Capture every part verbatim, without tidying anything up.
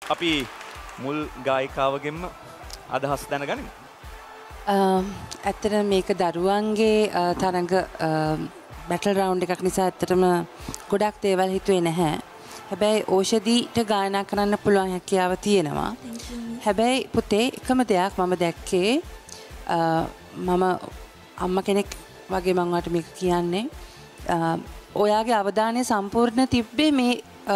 අපි මුල් ගායිකාවගෙන්ම අදහස් දැනගනිමු. ඇත්තට මේක දරුවන්ගේ තරඟ බැටල් රවුන්ඩ් එකක් නිසා ඇත්තටම ගොඩක් දේවල් හිතුවේ නැහැ. හැබැයි ඕෂධීට ගායනා කරන්න පුළුවන් හැකියාව තියෙනවා. හැබැයි පුතේ එකම දෙයක් මම දැක්කේ මම අම්මා කෙනෙක් වගේ මම වට මේක කියන්නේ ඔයාගේ අවධානය සම්පූර්ණ තිබ්බේ මේ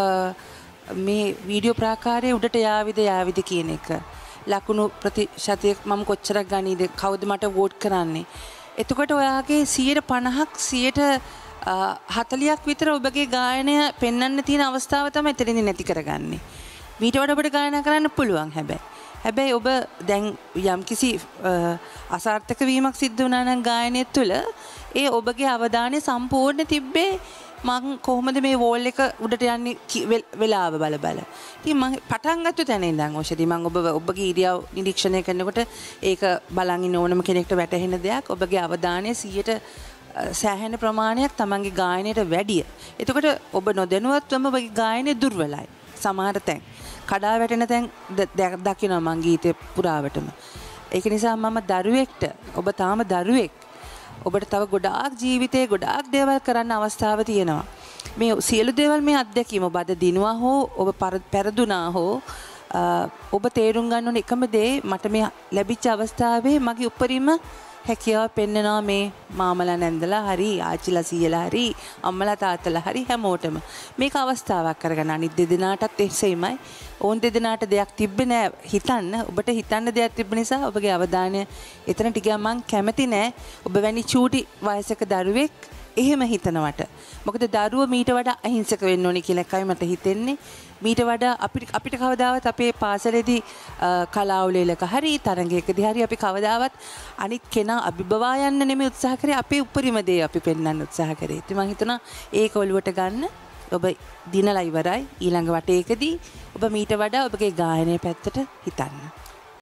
මේ වීඩියෝ ප්‍රාකාරයේ උඩට යාවිද යාවිද කියන එක. ලකුණු ප්‍රතිශතයක් මම කොච්චරක් ගනීද කවුද මට වෝට් කරන්නේ. එතකොට ඔයාගේ සියයට පනහක් සියයට හතලියක් විතර ඔබගේ ගායනය පෙන්වන්න තියෙන අවස්ථාව තමයි එතනදී නැති කරගන්නේ. මීට වඩා ඔබට ගායනා කරන්න පුළුවන් හැබැයි. හැබැයි ඔබ දැන් යම්කිසි අසාර්ථක වීමක් සිද්ධ වුණා නම් ගායනය තුළ ඒ ඔබගේ අවධානය සම්පූර්ණ තිබ්බේ මං කොහොමද මේ වෝල් එක උඩට යන්නේ වෙලාව බල බල. ඉතින් මම පටන් ගත්ත තැන ඉඳන් ඔෂදී මම ඔබ ඔබගේ ඉරියව් නිරීක්ෂණය කරනකොට ඒක බලන් ඉන්න ඕනම කෙනෙක්ට වැටහෙන දෙයක්. ඔබගේ අවධානය සියයට සෑහෙන ප්‍රමාණයක් තමන්ගේ ගායනයට වැඩිය. එතකොට ඔබ නොදැනුවත්වම ඔබගේ ගායනය දුර්වලයි. සමහර තැන් කඩා වැටෙන තැන් දකිනවා මං ගීතේ පුරාවටම. ඒක නිසා මම දරුවෙක්ට ඔබ තාම දරුවෙක් ඔබට තව ගොඩාක් ජීවිතේ ගොඩාක් දේවල් කරන්න අවස්ථාව තියෙනවා. මේ සියලු දේවල් මේ අත්දැකීම ඔබ අද දිනුවා හෝ ඔබ පෙරදුනා හෝ ඔබ තේරුම් ගන්න ඕන එකම දේ මට මේ ලැබිච්ච අවස්ථාවේ මගේ උපරිම හැකියාව පෙන්නනවා මේ මාමලා නැන්දලා හරි ආච්චිලා සීයලා හරි අම්මලා තාත්තලා හරි හැමෝටම මේක අවස්ථාවක් කරගන්න අනිත් දෙදෙනාටත් එසේමයි ඕන් දෙදෙනාට දෙයක් තිබ්බේ නෑ හිතන්න ඔබට හිතන්න දෙයක් තිබ්බ නිසා ඔබගේ අවධානය එතන ටිකක් මං කැමති නෑ ඔබ වැනි චූටි වයසක දරුවෙක් එහෙම හිතනවට මොකද දරුවෝ මීට වඩා අහිංසක වෙන්න ඕනි කියලා එකයි මට හිතෙන්නේ මීට වඩා අපිට අපිට කවදාවත් අපේ පාසලේදී කලාවුලේලක හරි තරඟයකදී හරි අපි කවදාවත් අනිත් කෙනා අභිබවා යන්න නෙමෙයි උත්සාහ කරේ අපේ උපරිම දේ අපි පෙන්වන්න උත්සාහ කරේ. ඉතින් මම හිතනවා ඒක ඔළුවට ගන්න ඔබ දිනලා ඉවරයි ඊළඟ වටේකදී ඔබ මීට වඩා ඔබගේ ගායනයේ පැත්තට හිතන්න.